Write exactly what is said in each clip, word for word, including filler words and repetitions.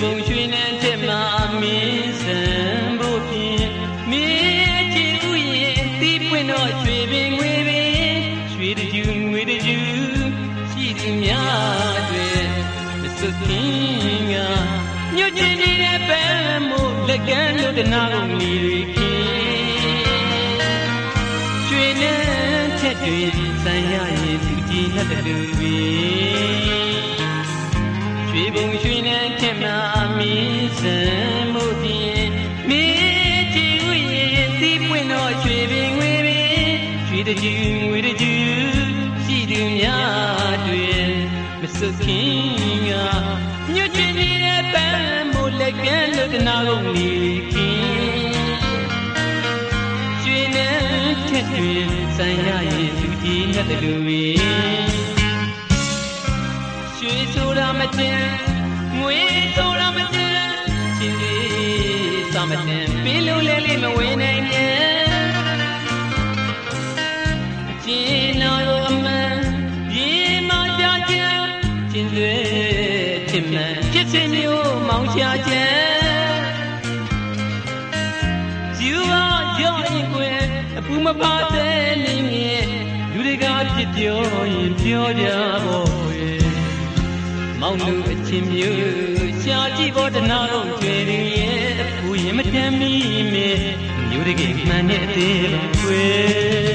ပုံရွှေနဲ့တဲ့မှာမင်းစံဖို့ဖြင့်မင်းကြည့်ဥယျာဉ်တီးပွင့်တော့ရွှေပင်ငွေပင်ရွှေတကျူငွေတကျူရှိသူများတွေမစွခင်ကညွတ်ချင်နေတဲ့ပန်းမို့လက်ကမ်းလို့တနာကုန်လီတွေခင်ရွှေနဲ့ချက်တွေစံရရင်သူကြည်နဲ့တူတွေရွှေပုံရွှေနဲ့တဲ့မှာမင်းစံဖို့ဖြင့်မင်းကြည့်ဥယျာဉ်တီးပွင့်တော့ရွှေပင်ငွေပင်ရွှေတကျူငွေတကျူရှိသူများတွေမစွခင်ကညွတ်ချင်နေတဲ့ပန်းမို့လက်ကမ်းလို့တနာကုန်လီခင်ရွှေနဲ့တဲ့တွေစံရရင်သူကြည်နဲ့တူတွေရွှေဆိုတာမကျန်ငွေဆိုတာမကျန်ချင်းလေးစာမတန်ပေးလို့လဲလေးမဝေးနိုင်နဲ့ကျင်းတော်အမှန်ရေမကြကြချင်းစွဲချစ်မှန်ဖြစ်စင်မျိုးမောင်ရှာချမ်းယူပါရောရင်ကွယ်အပူမပါတဲ့နေမြဲလူတွေကဖြစ်ပြောရင်ပြောကြဖို့မောင်လူအချင်းမျိုးရှာကြည့်ဖို့တနာတော့ကျွေရရဲ့ဘူရင်မတမ်းမီမေမျိုးတကယ်မှန်တဲ့အသေးပါကွယ်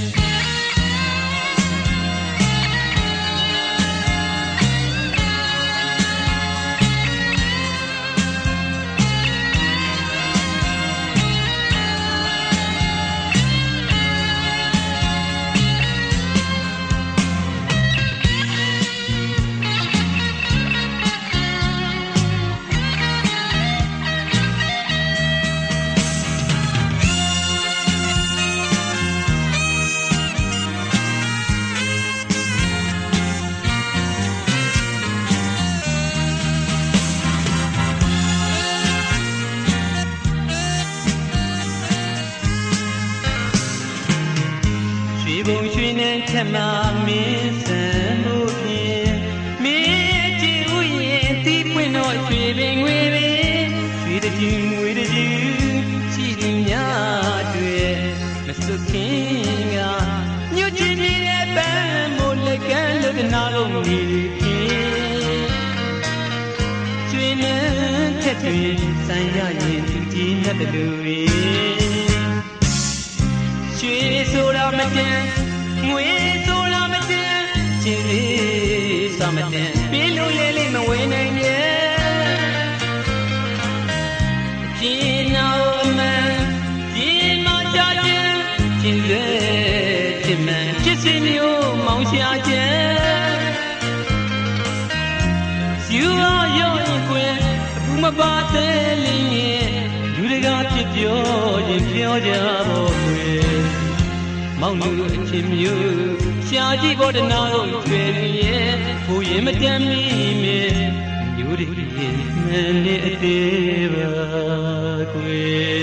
ပုံရွှေနဲ့ချက်မှာမင်းစံဖို့ဖြင့်မင်းကြည့်ဥယျာဉ်တီးပွင့်တော့ရွှေပင်ငွေပင်ရွှေတကျူငွေတကျူရှိသူများတွေမစွခင်ကညွတ်ချင်နေတဲ့ပန်းမို့လက်ကမ်းလို့တနာလုံးလီခင်ရွှေနဲ့ချက်တွေစံရရင်သူကြည်နဲ့တူတွေရွှေဆိုတာမကျန်ငွေဆိုတာမကျန်ချင်းလေးစာမတန်ပေးလို့လဲလေးမဝေးနိုင်ရဲ့ကျင်းတော်အမှန်ဒီမှာကြကြချင်းစွဲချစ်မှန်ဖြစ်စင်မျိုးမောင်ရှာချမ်းယူရောရင်ကွယ်အပူမပါတဲ့လင်းရဲ့လူတွေကဖြစ်ပြောရင်ပြောကြဖို့ကွယ်မောင်လူအချင်းမျိုးရှာကြည့်ဖို့တနာတော့ကျွေရဲ့ဘူရင်မတမ်းမီမေမျိုးတွေမှန်နေအသေးပါကွယ်